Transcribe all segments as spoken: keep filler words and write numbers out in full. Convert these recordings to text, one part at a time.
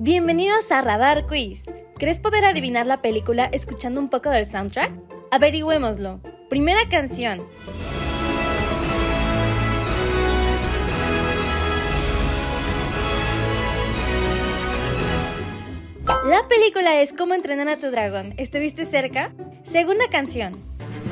Bienvenidos a Radar Quiz. ¿Crees poder adivinar la película escuchando un poco del soundtrack? Averigüémoslo. Primera canción. La película es Cómo entrenar a tu dragón. ¿Estuviste cerca? Segunda canción.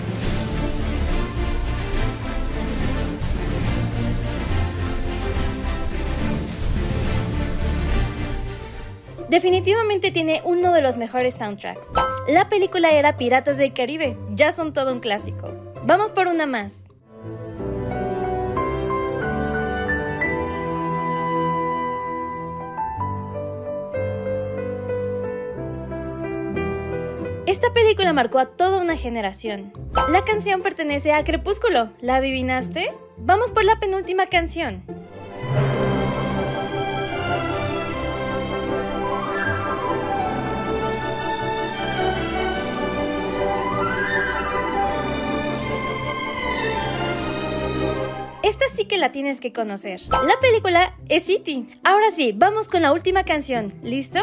Definitivamente tiene uno de los mejores soundtracks. La película era Piratas del Caribe, ya son todo un clásico. Vamos por una más. Esta película marcó a toda una generación. La canción pertenece a Crepúsculo, ¿la adivinaste? Vamos por la penúltima canción. Esta sí que la tienes que conocer. La película es E T Ahora sí, vamos con la última canción. ¿Listo?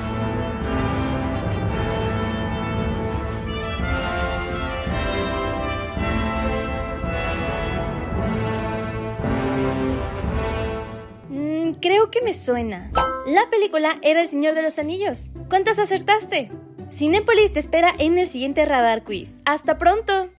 Mm, creo que me suena. La película era El Señor de los Anillos. ¿Cuántas acertaste? Cinépolis te espera en el siguiente Radar Quiz. ¡Hasta pronto!